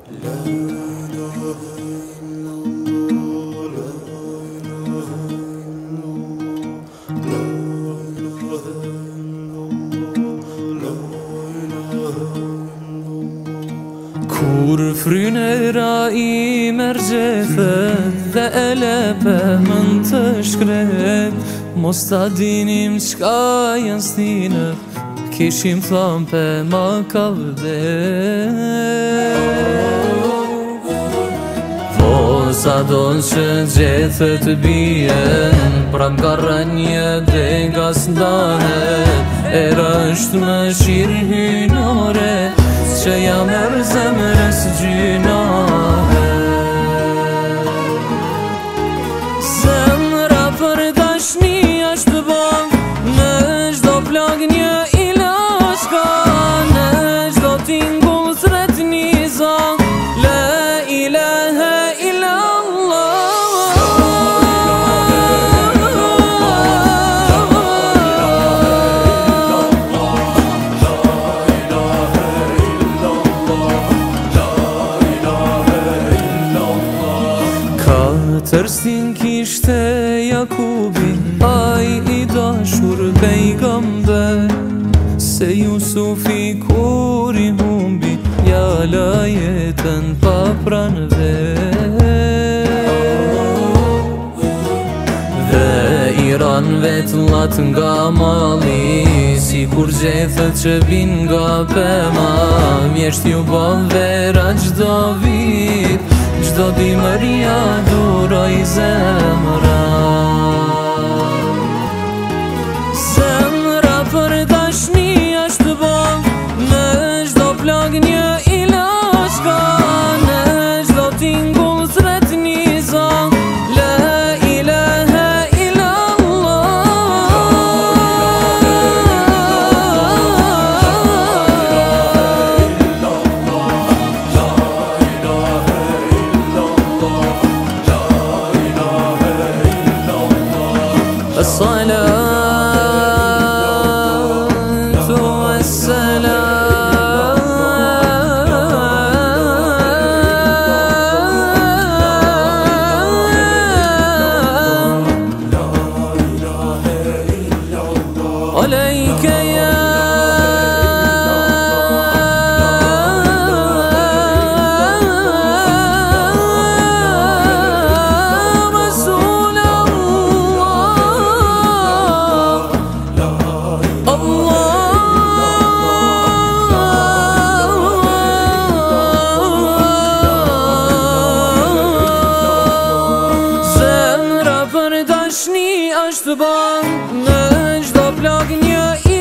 Kur frynera I mergjethet dhe e lepe mën të shkret, mos ta dinim qka janë stinët, kishim thëm pe ma ka vdet. Po sa don që gjethet të bien, pra m'garra një dhe nga s'ndahet, era është më shirë hynore, që jam erë zemrës gjynahet. Zemra për dashni ashtë bën, në gjdo plag një ilaç ka, në gjdo tingull sret një zang, la ilahe illallah. Tërstin kishte Jakubi, aj I dashur pejgamber, se Jusufi kur I humbi, ja la jetën pa pranve. Dhe I ran vet llat nga mali, si kur gjethet që vin nga pema, mjesht ju bon vera gjdo vit, gjdo dimëria duroj zemra. Zemra për dashni ashtë bën, në gjdo plag një ilaç ka, në gjdo tingull sret një zang, la ilahe الصلاة والسلام عليك يا Ashtë ban në gjdo plag një